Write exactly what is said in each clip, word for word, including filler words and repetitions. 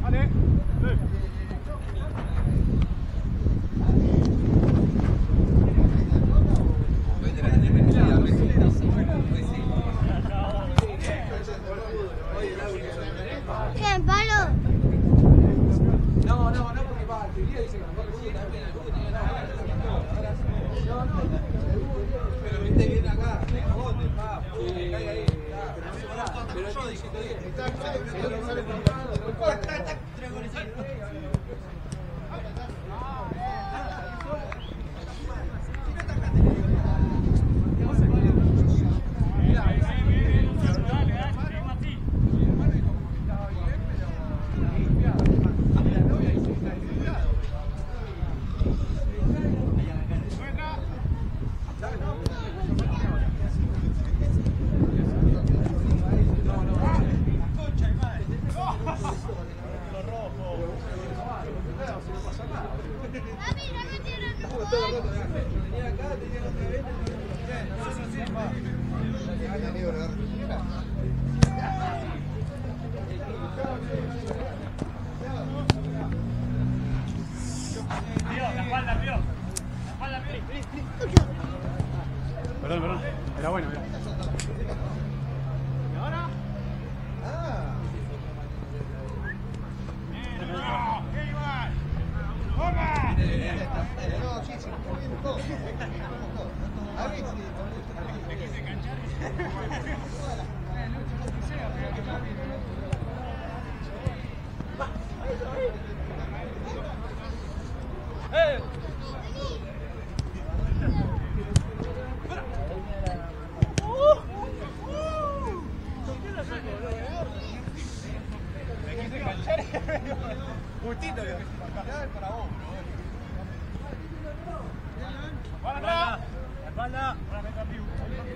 Perdón, perdón. Era bueno, mira. ¿Y ahora? Ah. ¡Qué igual! ¡Opa! No, sí, sí, muy bien todo. A ver, me quise enganchar. ¡Eh! Justito que me para vos, ¡para atrás! ¡La espalda! ¡Para meter vivo!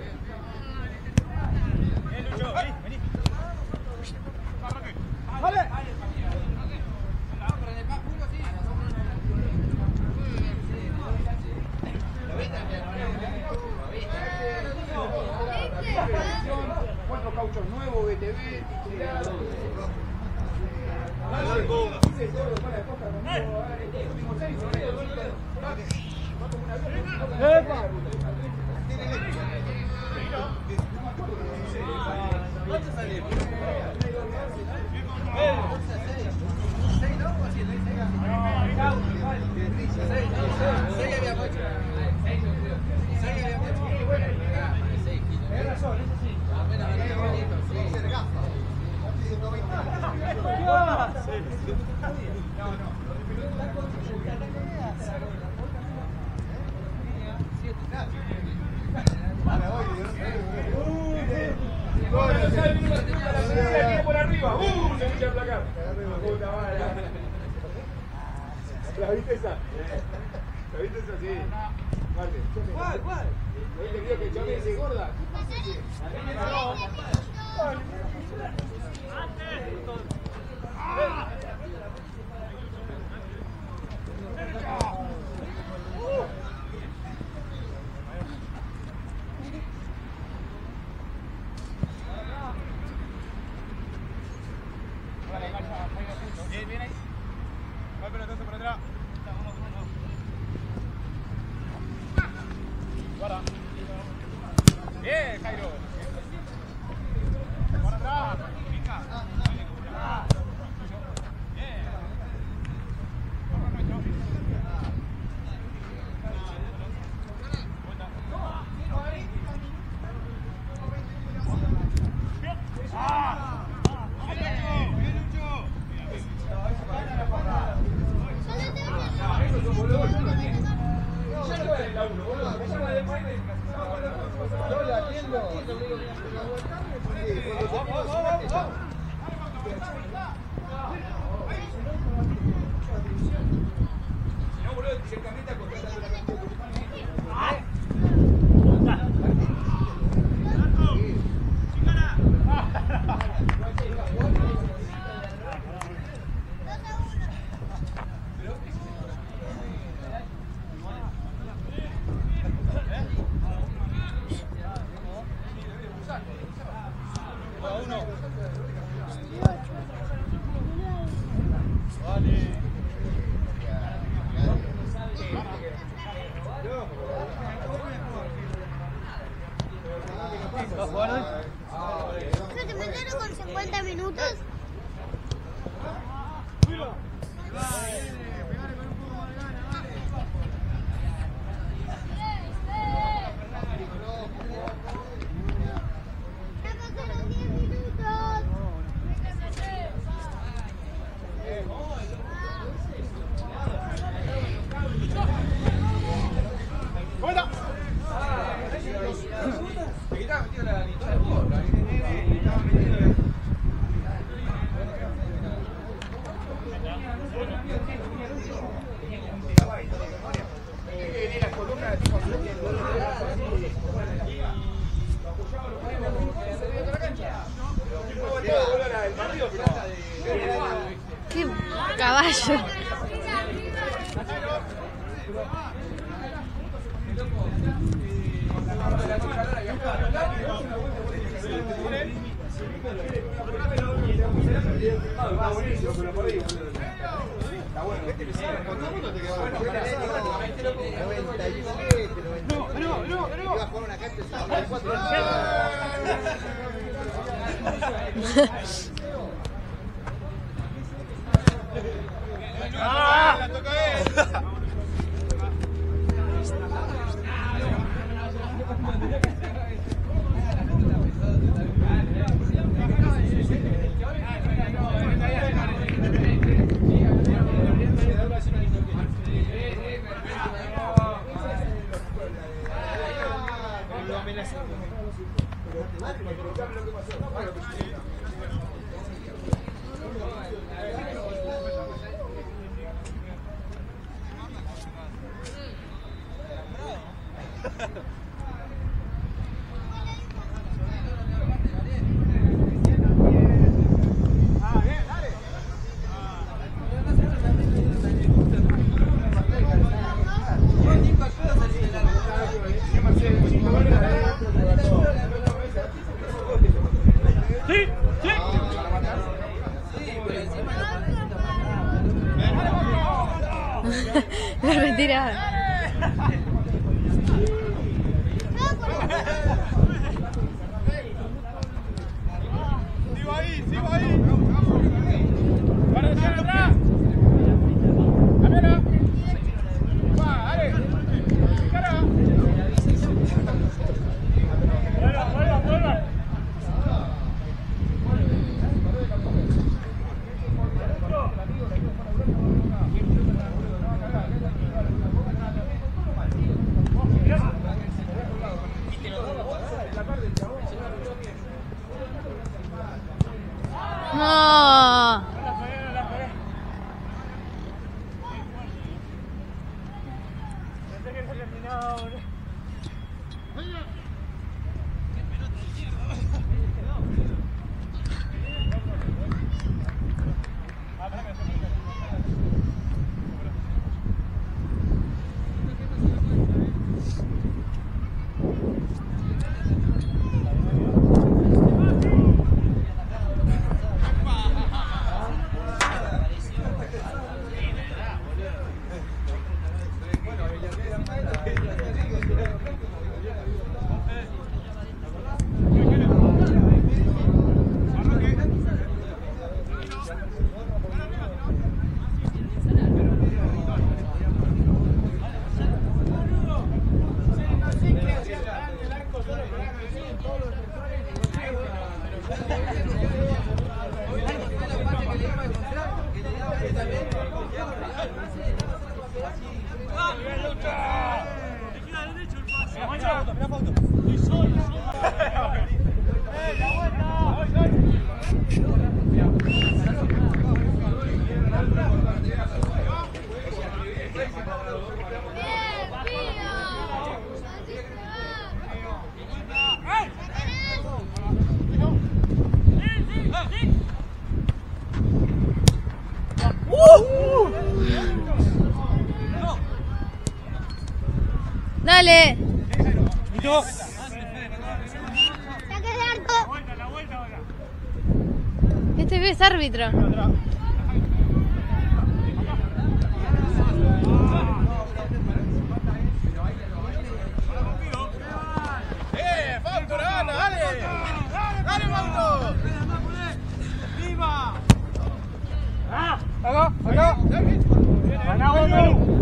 ¡Eh, Lucho! ¡Vení, vení! ¡Vale! Cuatro cauchos nuevos, B T V, por arriba, ¡uh! Se escucha el placar. ¿La viste esa? ¿La viste esa? Sí. ¿Cuál? ¿Cuál? ¿La viste que el chabón dice gorda? Bien, bien ahí. Va el pelotazo por atrás. Guarda. Bien, Jairo. Por atrás. Pica. Bien. Vamos nuestro. ¡Ah! Yo la atiendo. Si no, boludo, si el camita contratando la cantidad de uno. ¡Qué caballo! Está buenísimo, pero por ahí. Está bueno. ¿Cuánto te quedó? noventa y siete, noventa y nueve. Iba a jugar una cancha de cincuenta y cuatro. ¡Ah! ¡La toca él! La retirada. Sigo ahí, sigo ahí. Para echar atrás. Camila. Va, dale. Cara. Vuelva, vuelva, vuelva. No. Dale. Este es árbitro. ¡Eh, Fausto, gana, dale! ¡Dale, Fausto! ¡Viva! ¡Ah! Acá, acá. Ganá vos, Perú.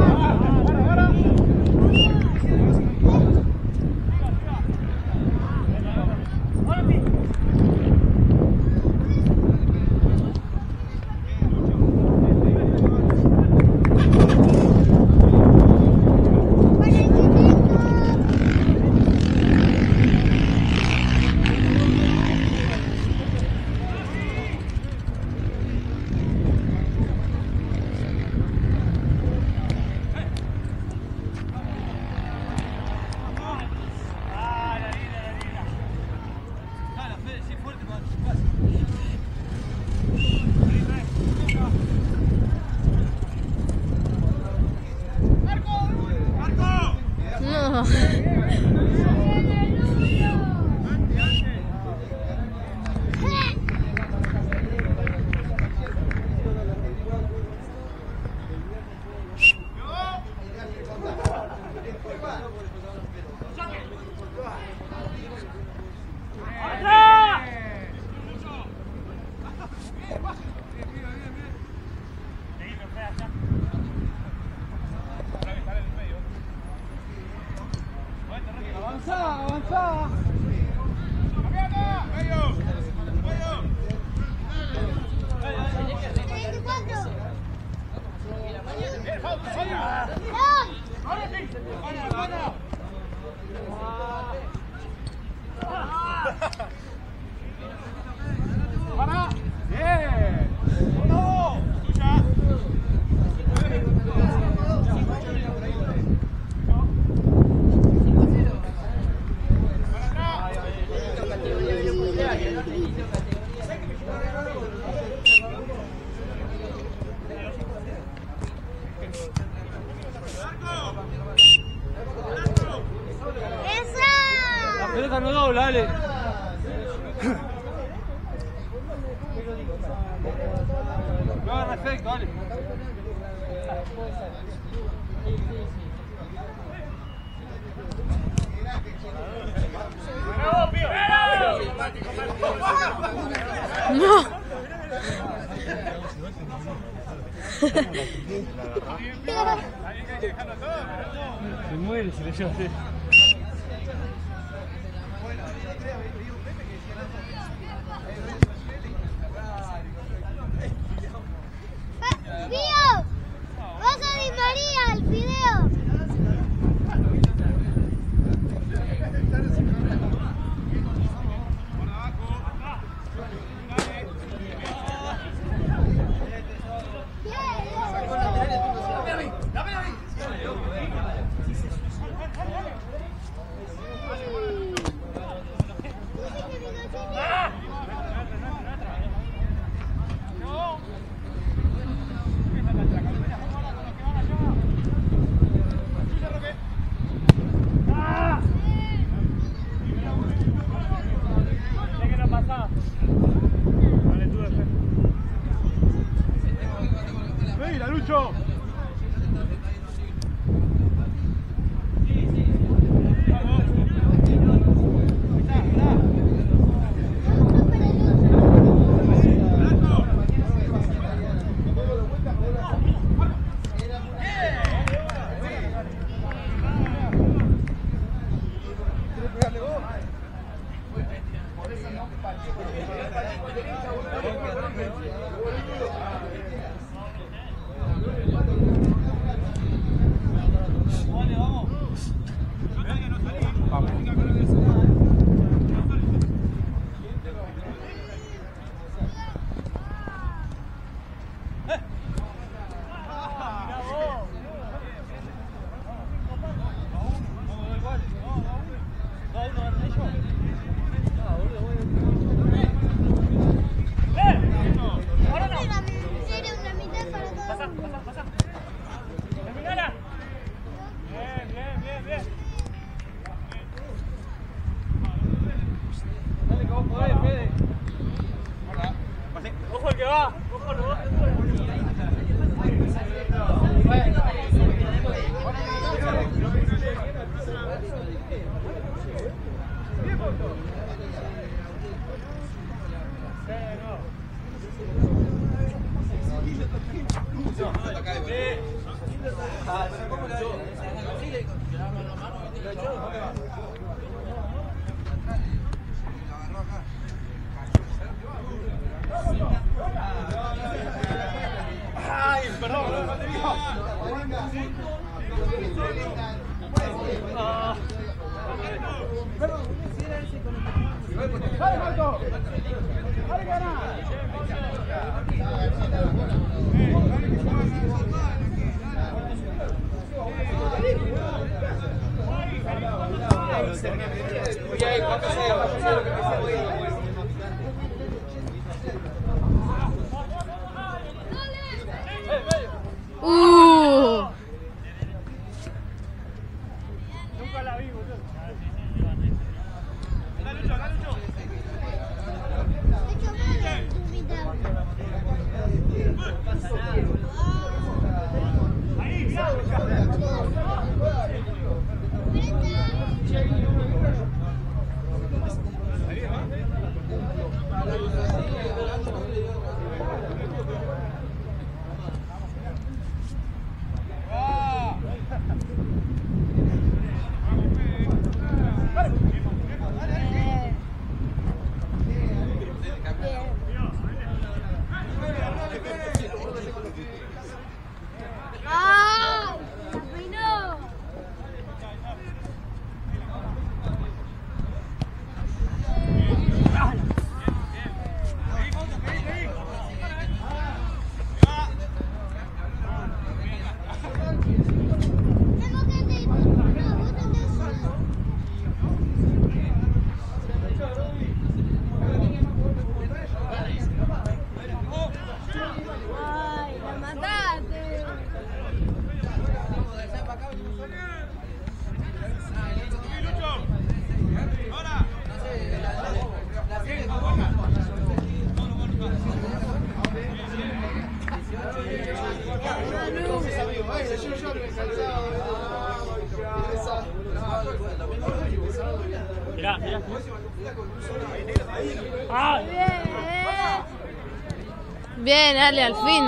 Avanzá, avanzá. Para. Bien. No. La pelota no dobla, dale. No, perfecto, dale. No. Se muere si le lleva así. ¡Pío! ¡Vas a Di María el video! ¡Venga, Lucho! Ojo el que va, ojo el que va. Bien, Ay, perdón, no te digo. ¡Dale, Marco! ¡Dale, gana! Oye, ¿cuánto se llama? Uh. Nunca la vi, boludo. Dale, Lucho, dale, Lucho. Ahí, mirá. ¡Ay! ¡La peinó! Tengo que decir, no, vos tenés eso. ¡Ay, la mataste! Mirá, mirá. ¡Ah! Bien, Ale, al fin.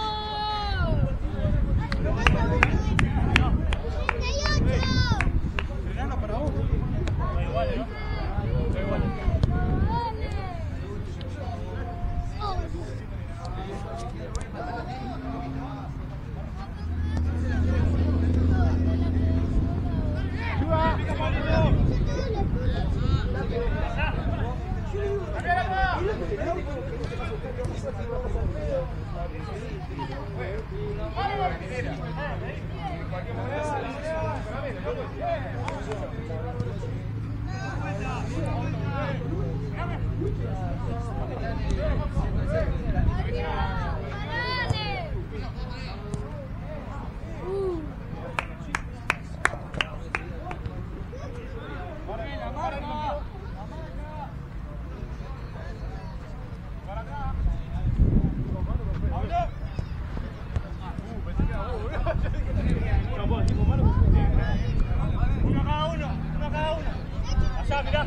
Uno cada uno, uno cada uno. Allá, mirá.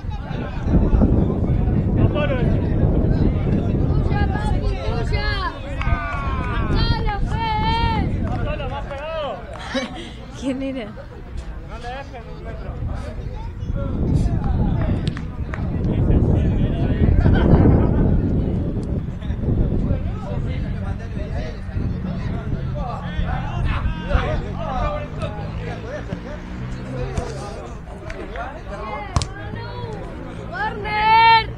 Apolo. ¡Tuya, papi, tuya! ¡Solo, Fede! Apolo, más pegado. ¿Quién era? No le dejes un metro. ¡Warner!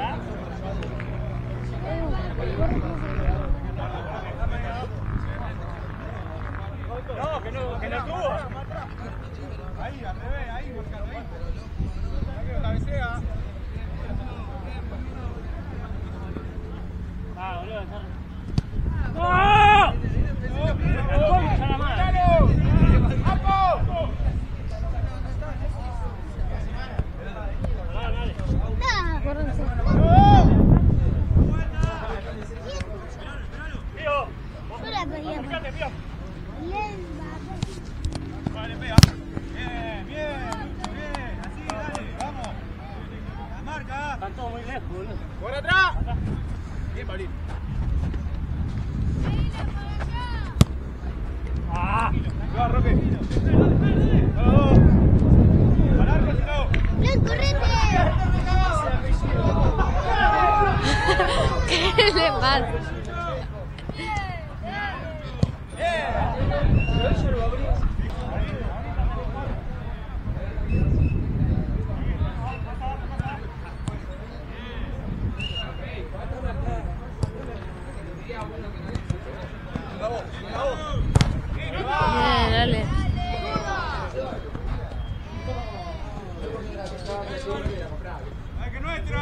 No, que no, que no tuvo. Ahí, al revés, ahí, marcalo ahí. Ahí que cabecea. Ah, boludo, está. ¡No! ¡La concha la madre! ¡Apo! Dale, dale. ¡No! ¡Córrense! Pío, Yo la pegué. fíjate, Pío. Vale, pega. Bien, bien, bien. Así, dale, vamos. La marca. Están todos muy lejos, boludo. Por atrás. Bien, Paulín. ¡Ah! Va, Roque. Vamos. Parar, si no. ¡Ven, correte! ¿Qué le pasa? Bien, dale. ¡Ay, que nuestra!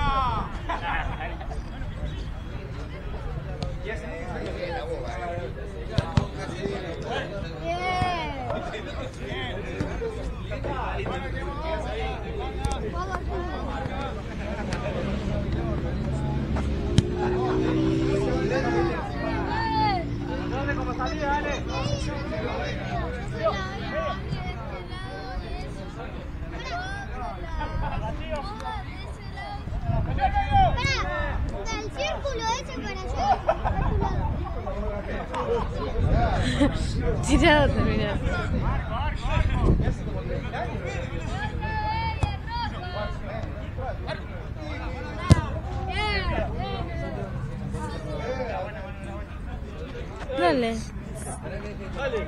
¿Dónde como salida, dale? El círculo ese para allá. Tirado terminó. Dale. Dale.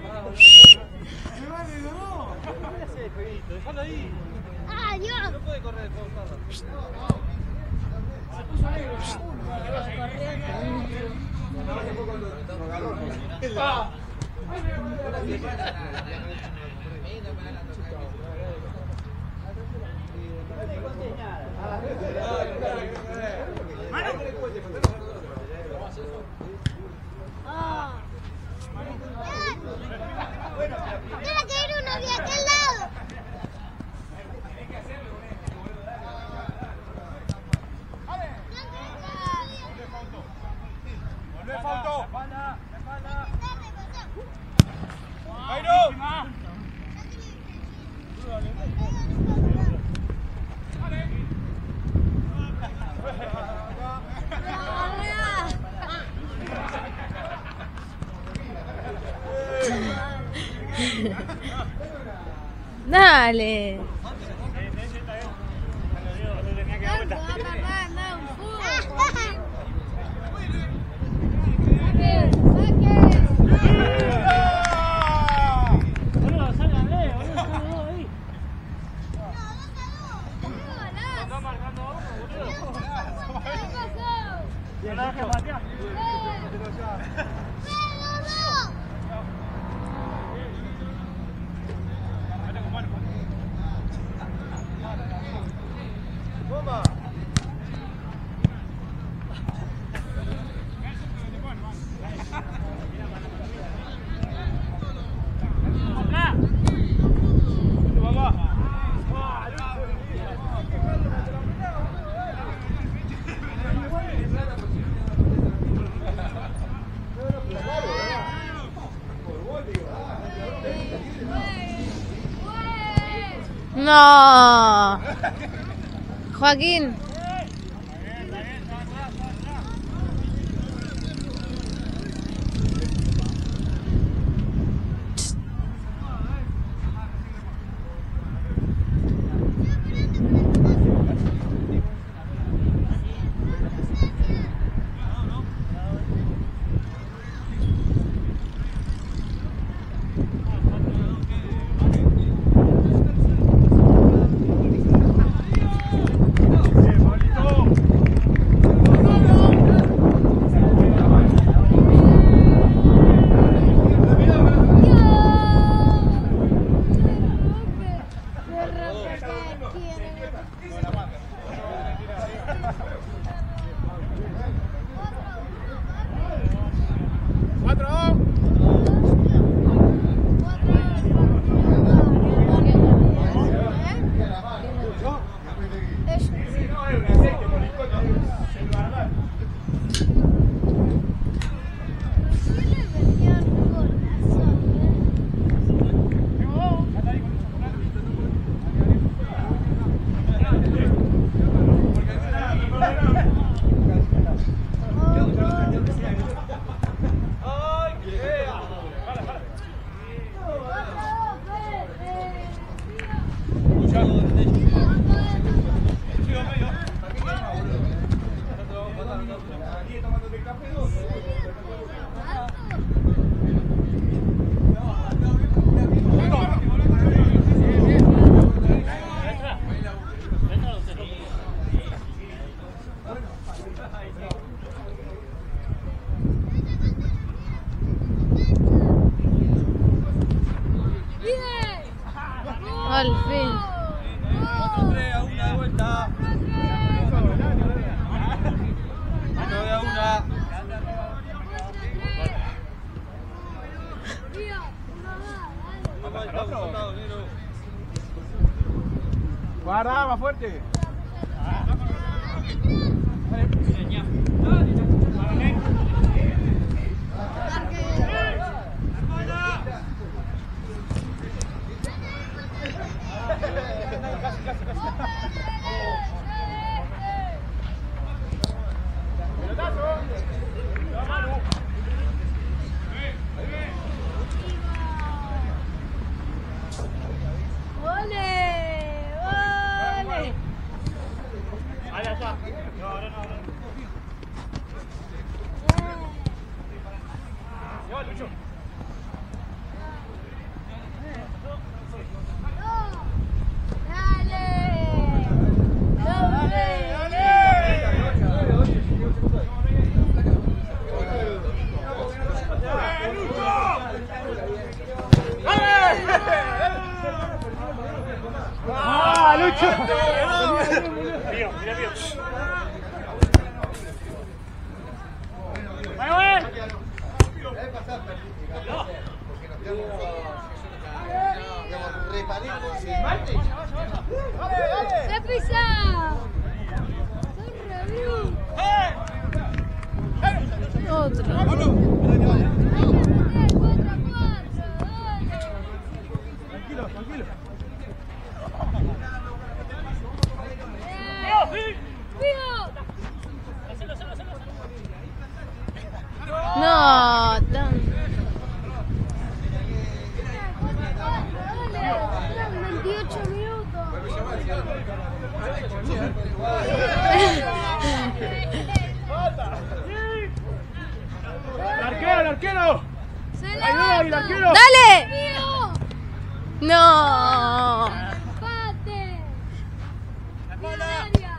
Dejalo ahí. ¡Ah, Dios! No puede correr, puedo usarla. Tiene que ir uno de aquel lado. ¡Volvé, Fausto! Espalda, espalda. ¡Jairo! Dale. Boludo, sálganle, boludo, están los dos ahí. Está marcando a uno, boludo. No la dejes patear. ¡Toma! Acá. No. Joaquín. Al fin. Otro tres a una vuelta. Otro de a una. Vamos al otro. Guarda, más fuerte. ¡Ah, Lucho! Mío, mira, mío. ¡Vaya, vaya! ¡Se pisa! Otro. Tranquilo, tranquilo. No, tan... veintiocho minutos. ¡El arquero, el arquero! Se la ¡Ayuda, el mata. arquero! ¡Dale! ¡Mío! No. ¡Empate! La espalda. ¡Área!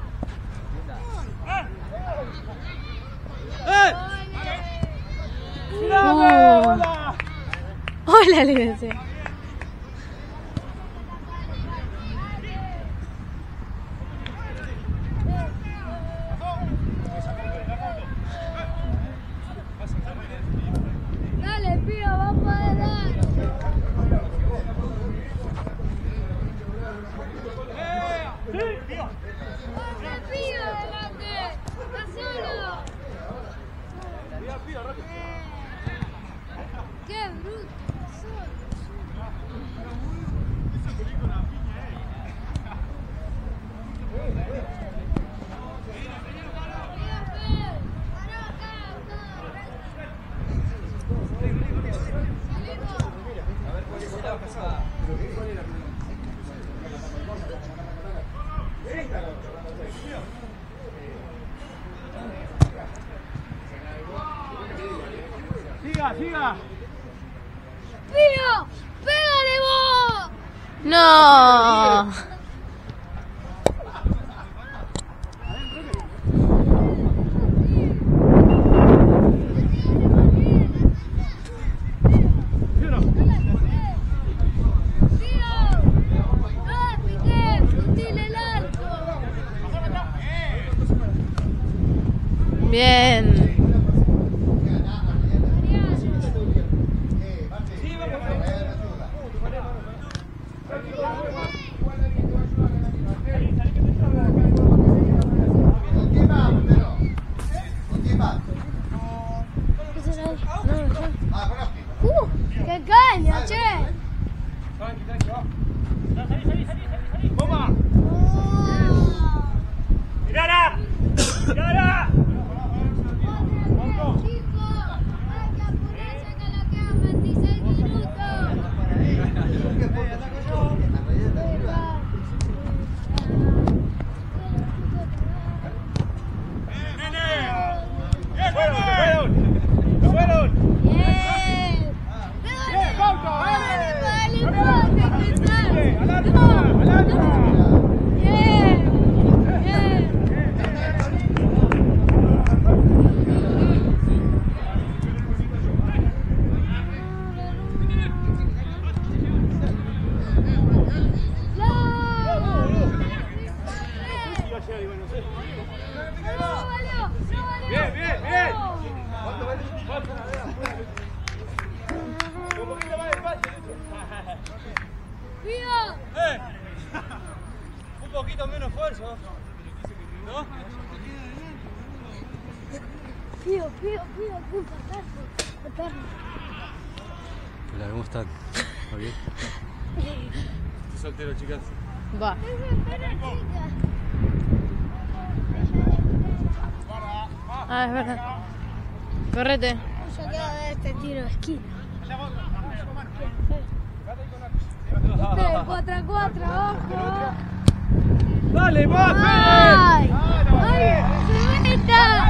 ¡Eh! ¡Tirame! ¡Hola! Hola, le decía. Dale, Pío, vamos a dar. ¡Sí, mío! ¡Corre, Pío, delante! ¡Está solo! ¡Qué bruto! Solo, ¡Siga, siga! Pío, pégale vos. No. ¿Sí o no? Pío, ah, Piqué, frutile el arco. Bien. ¿Qué será? No, no. Uh, qué caña, che. Tranqui, tranqui, va. ¡Salí, salí, salí, salí, salí! ¡Bomba! Oh. ¡Mirala! ¡Mirala! Chicos, hay que apurarse que le quedan veintiséis minutos. ¡Nene! ¡Bien, vamos! Bien. Bien, Pauto, Dale, dale. dale, dale, Bien, al arco, no, al arco. no. Bien. Bien. Bien, bien, bien. Un poquito más despacio. ¡Viva! ¡Eh! Un poquito menos esfuerzo. ¿No? Pío, pío, pío, pío, patarlo, patarlo. Hola, ¿cómo están? ¿Está bien? Estoy soltero, chicas. Va. Ah, es verdad. Correte. Yo quedo de este tiro de esquina. cuatro a cuatro, ojo. Dale, más, ¡Ay! Fede. ¡Ay! ¡Se meta!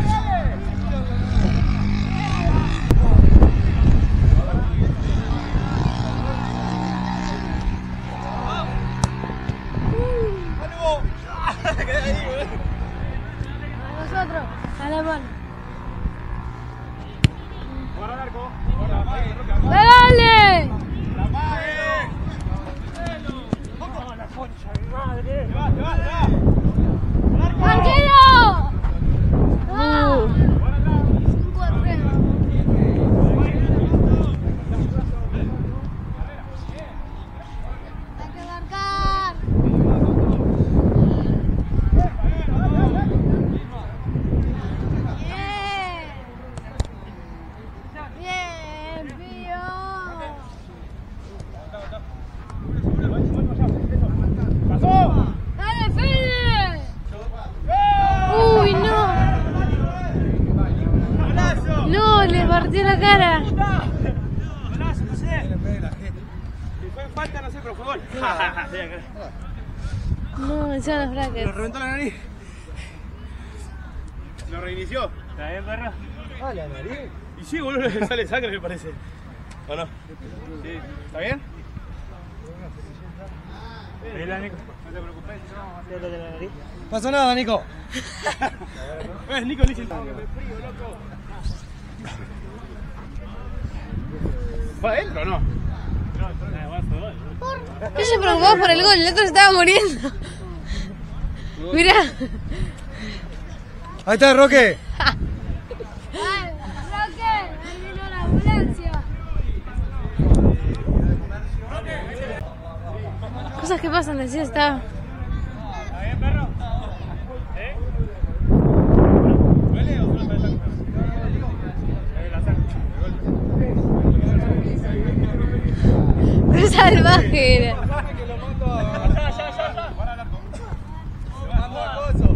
¡Ánimo! Quedé ahí, güey. A nosotros, a la mano. Guarda el arco. ¡Dale! La madre. No, la concha de mi madre. Va, va, va. ¡Tranquilo! ¡Ah! Guarda atrás. Un correo. Hay que marcar. Bien. Bien, Pío. Pasó. ¡Dale, Fede! ¡Eh! Uy, no. ¡Golazo! No, le partió la cara. ¡Golazo, no sé! Si fue falta, no sé, pero fue gol. No, encima los Lo brackets. reventó la nariz. Lo reinició. ¿Está bien, perro? Ah, la nariz. Y sí, boludo, le sale sangre, me parece. ¿O no? Sí. ¿Está bien? Vela, Nico. No te preocupes, no, no te la nariz. Pasó nada, Nico. ¿Ves, Nico? Dice el frío, loco. ¿Fue adentro o no? No, fue gol. Yo se preocupaba por el gol, el otro se estaba muriendo. Mirá. Ahí está, Roque. ¡Dale, Roque! ¡Ahí vino la ambulancia! Cosas que pasan, decía, estaba. ¿Está bien, perro? ¿Eh? ¿Duele o solo está el Qué salvaje era. Ya, ya, ya, ya. Para el arco. Se mandó a coso.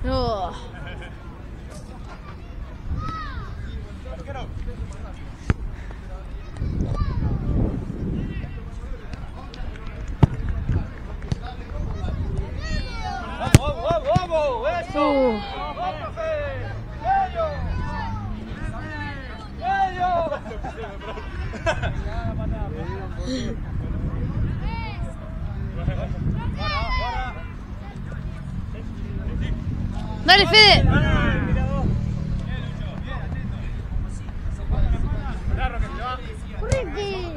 No. ¡Vamos, vamos, vamos! ¡Eso! Uh. ¡Vamos, profe! ¡Bello! ¡Bello! Dale, Fede. Ricky.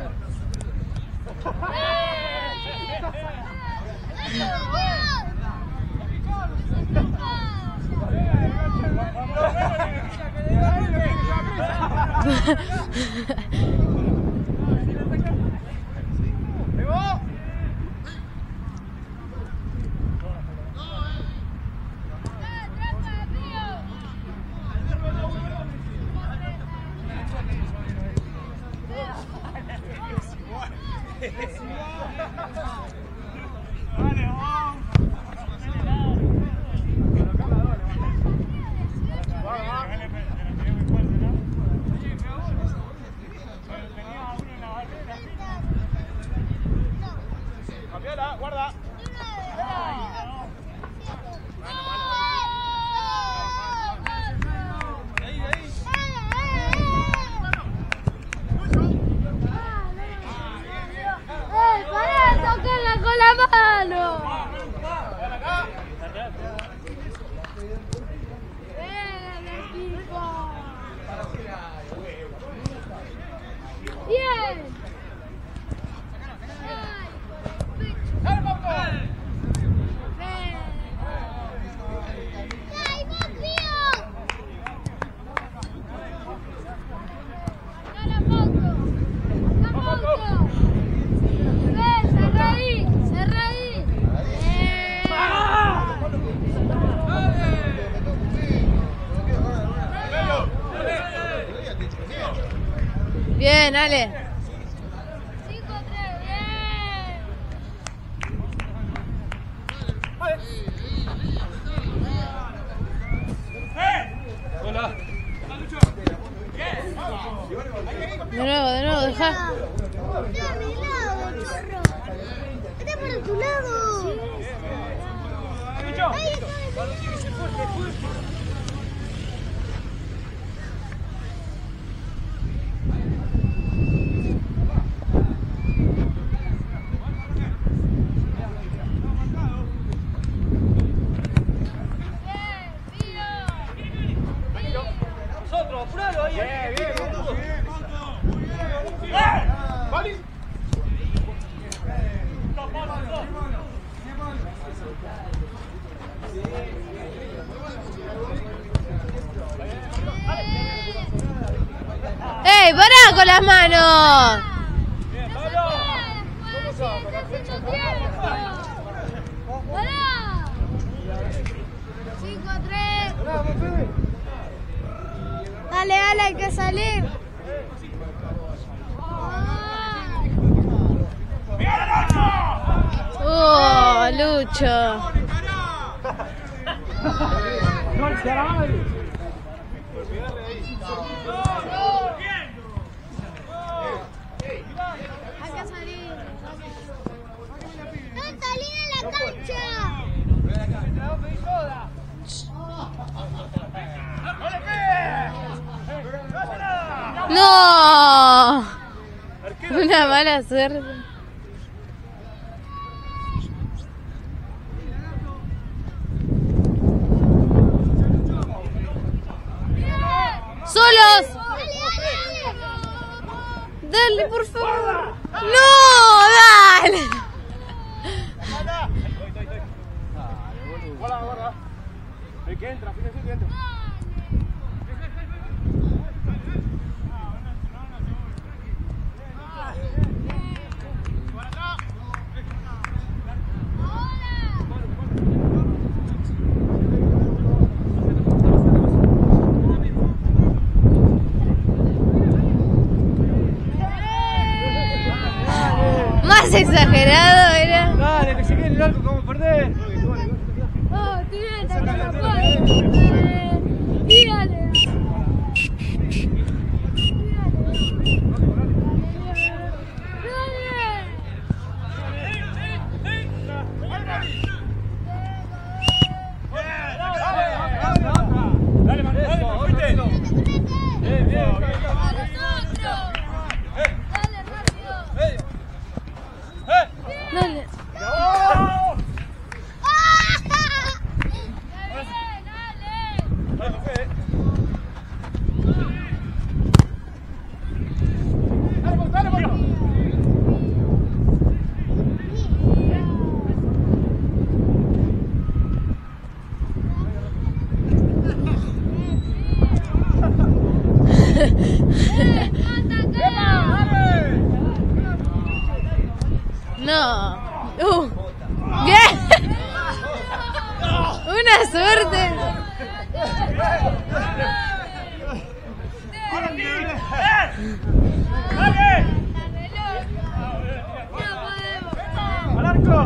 Guarda. Ahí, ahí. ¡Eh, pará! ¡Tóquenla con la mano! ¡Bien, equipo! ¡Bien! Bien, Ale. cinco tres, bien. Hola. De nuevo, de nuevo, deja. Está a mi lado, chorro. Está por tu lado. Ahí está. Nosotros, apuralo ahí. Bien, bien. ¡Vale! ¡Ey, pará con las manos! Bien, Pablo. ¡Pará! cinco tres. Dale, dale, hay que salir. ¡Oh, Lucho! Hay que salir. ¡No salí de la cancha! ¡No! Una mala suerte. ¡Solos! Dale, por favor. ¡No! ¡Dale! Guarda, guarda. El que entra, fíjate que entra. Más exagerado era. Dale, que se quede el arco, ¿cómo perder? ¡Oh, tiene que sacar la bola! Dale, Manu, dale, Manu, fuiste. Bien, bien. ¡A nosotros! ¡Dale, rápido! Dale. ¡Dale, dale! No. Uh. Bien. Una suerte. ¡Dale! ¡Al arco!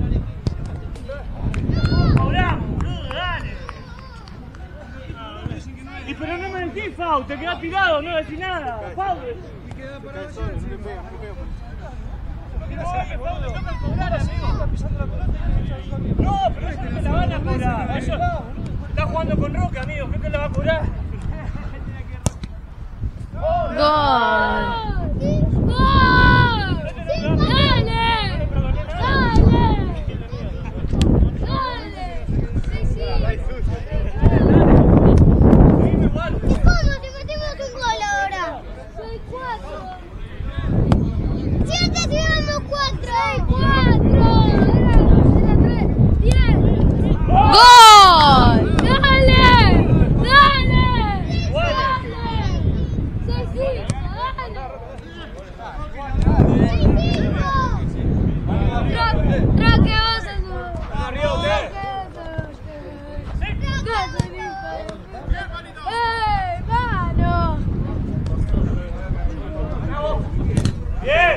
¡Ahora, boludo, dale! Y pero no me decís, Fau, te quedás tirado, no decís nada. Fau. No, pero eso no la van a cobrar. Eso está jugando con Roca, amigo. ¿Qué te la va a cobrar? Gol. ¡Gol! ¡Dale! ¡Dale! ¡Dale! Sí, sí. ¿Qué cosa? Te metemos un gol ahora. Soy cuatro. ¡Siete, tiramos cuatro! ¡Ay, cuatro! Ahora, tres, diez. Gol. ¡Dale! ¡Dale! ¡Dale! ¡Soy cinco! ¡Dale! ¡Soy cinco! Roque, Roque, vos sos un- Arriba, usted. ¡Ey, mano! Bien.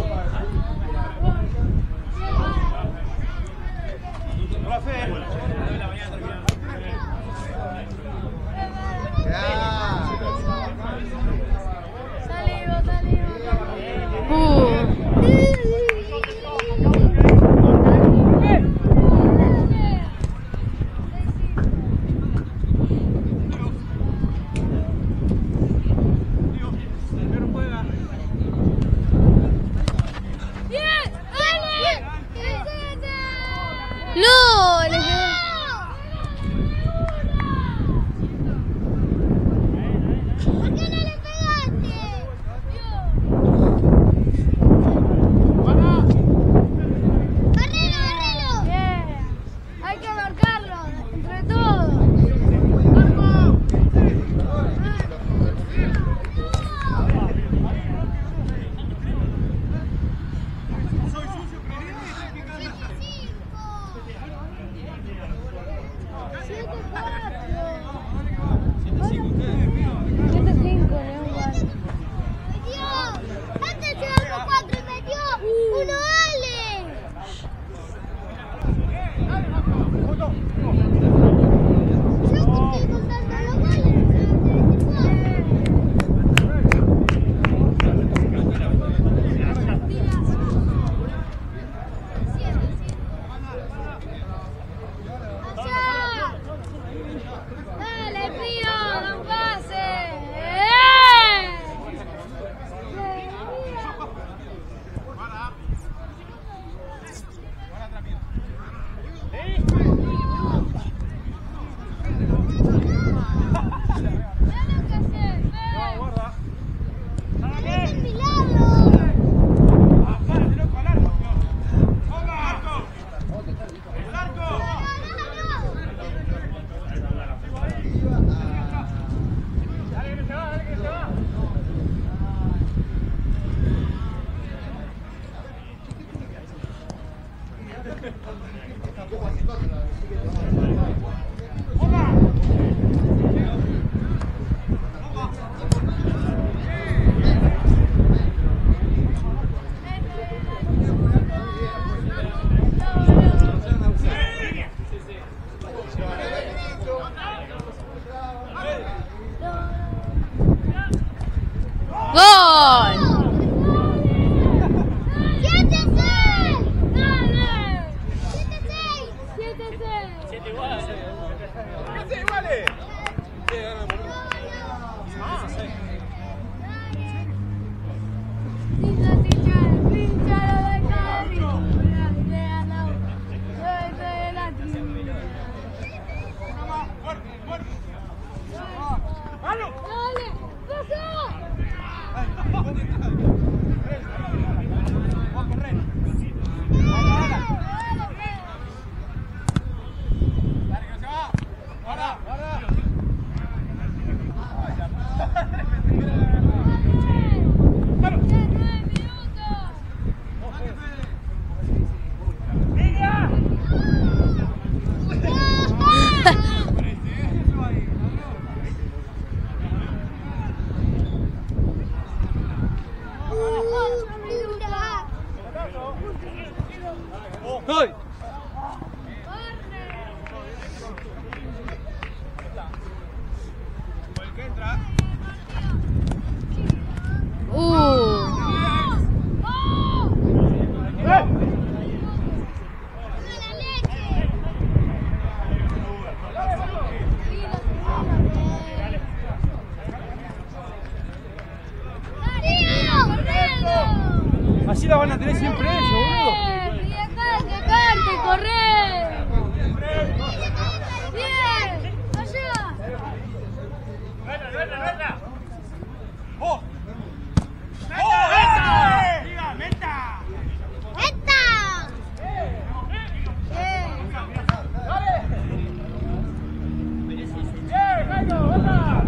Salimos, salimos. Uh. ¡Bien! ¡Dale! No. Le quedó. ¿Por qué no le pegaste? ¡Barrelo, barrelo! Bien. Hay que marcarlo, entre todos. Siete, cuatro. siete cinco, León. Metió. Antes llevamos cuatro y metió uno, dale. Yo estoy contando los goles. Allá. Dale, Pío, da un pase. ¡Eh! ¡Es un milagro! Gol. ¡Siéntese! ¡Dale! ¡Siéntese! Siete iguales. ¡Siete iguales! ¡Ay! El que entra. Uh. Así la van a tener siempre ellos, boludo. ¡Que cante, corre! ¡Bien! ¡Allá! ¡Nuestra, nuestra, nuestra! ¡Oh! ¡Oh, meta! ¡Diga, meta! ¡Esta! ¡Eh, Jairo, venga!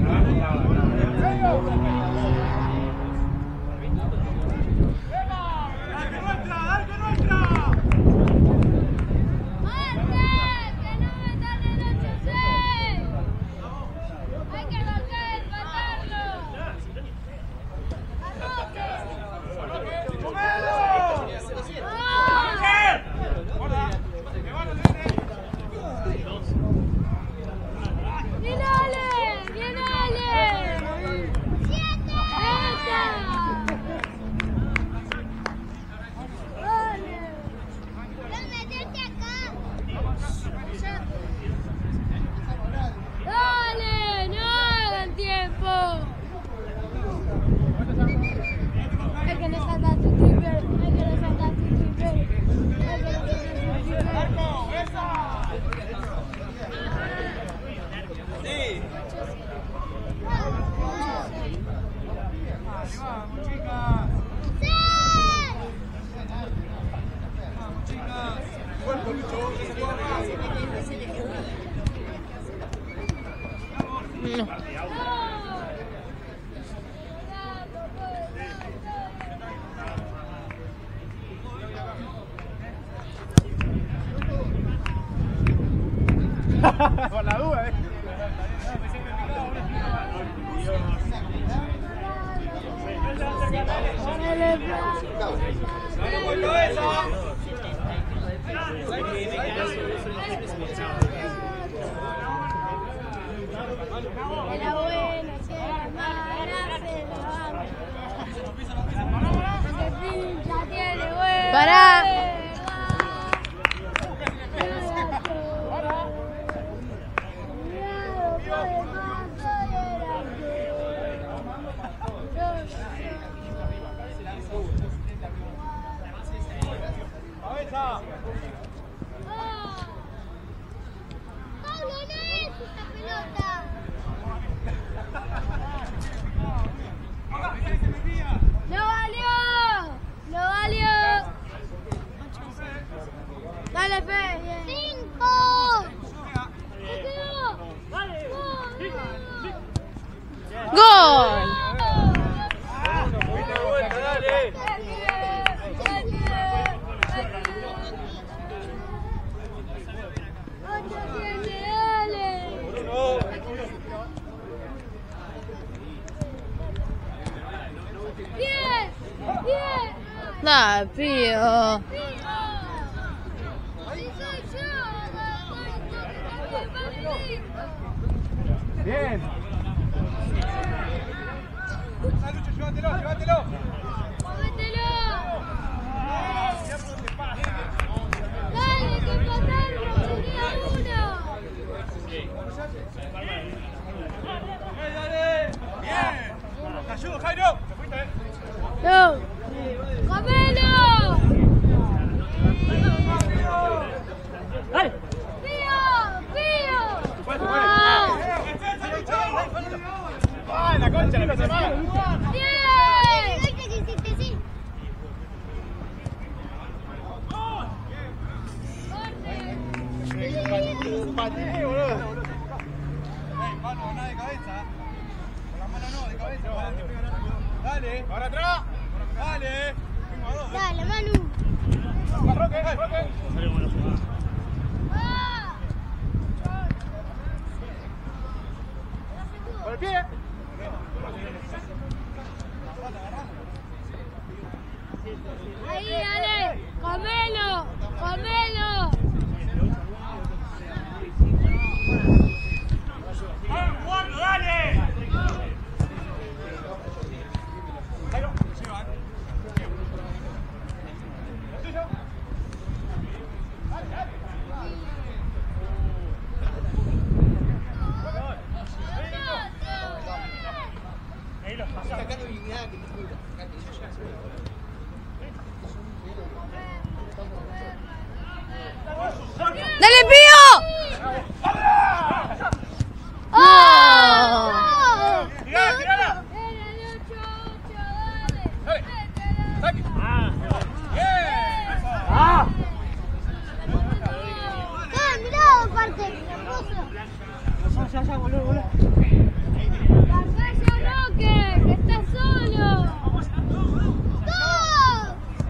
No. Por la duda, eh. Era bueno, si era mala, se lo vamos. Se pincha, tiene huevo. Pará. ¡Cabeza! Pablo, no es esta pelota. ¡No valió! ¡No valió! Dale, Fe. Bien. ¡Cinco! ¿Qué quedó? ¡Gol! ¡Fuiste vuelta, dale! ¡Bruno! ¡Bien! ¡Bien! ¡Ah, pío! ¡Bien! ¡Dale, Lucho, llévatelo, llévatelo! ¡Cómetelo! ¡Dale, que empataron! ¡Queda uno! Patiné, boludo. Ey, mano, nada de cabeza. Con la mano no, de cabeza. Dale. Ahora atrás. Dale. Dale, Manu. Roque, Roque. Por el pie. Ahí, dale. Comelo. Comelo. ¡Jugando, dale! Ahí los pasamos. ¡Dale, Pío! ¡Oh! ¡Tirala, tirala! ¡Ah! ¡Ah! ¡Eh, mirá, parte! Ya, ya, ya, boludo, boludo. ¡Vaya, Roque! ¡Que estás solo! ¡Dos!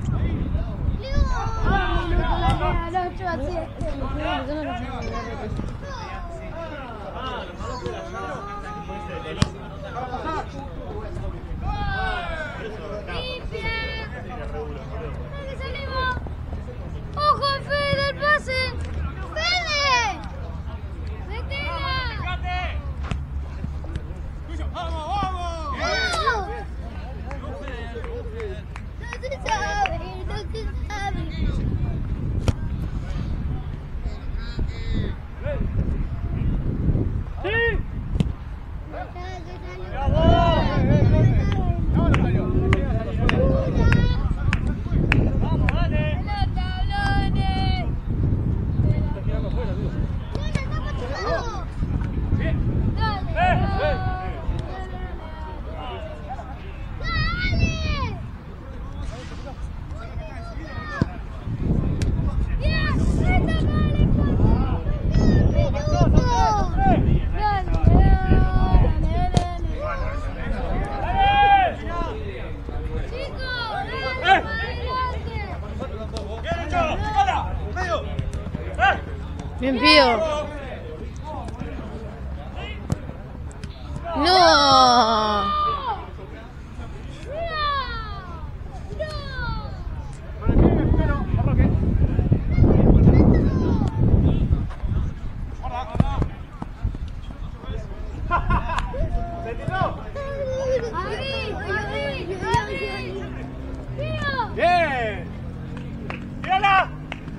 ¡Ojo, Fede, del pase! ¡Fede! ¡Metela! ¡Vamos, vamos! No se sabe, no se sabe. ¡Sí! ¡Vamos, dale! Bien, Pío. No. ¡Se tiró! ¡Bien! ¡Tírala!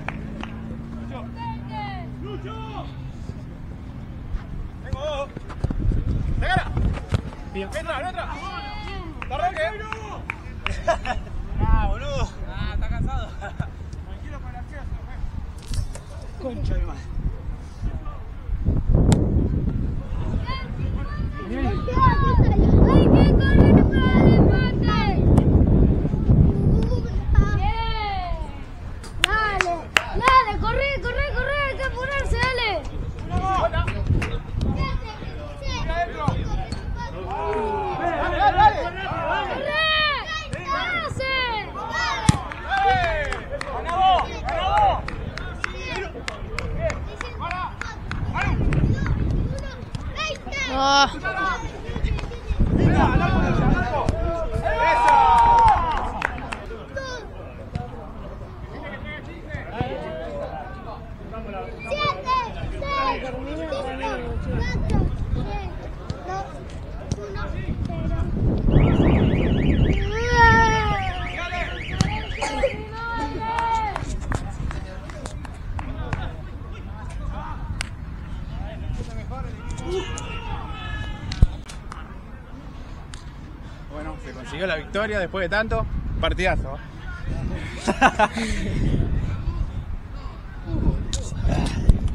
Tengo dos. ¡Sácala! ¡Entra, entra! ¡Está Roque! ¡Ah, boludo! ¡Ah, está cansado! Tranquilo con la fiesta, Concha de madre. ¡Hay que correr para el empate! ¡Dale! ¡Dale! ¡Corre, corre, corre! ¡Hay que apurarse! ¡Dale! ¡Dale, dale, dale! ¡Corre! ¡Pase! ¡Gana vos! ¡Gana vos! Oh. Bueno, se consiguió la victoria después de tanto. Partidazo.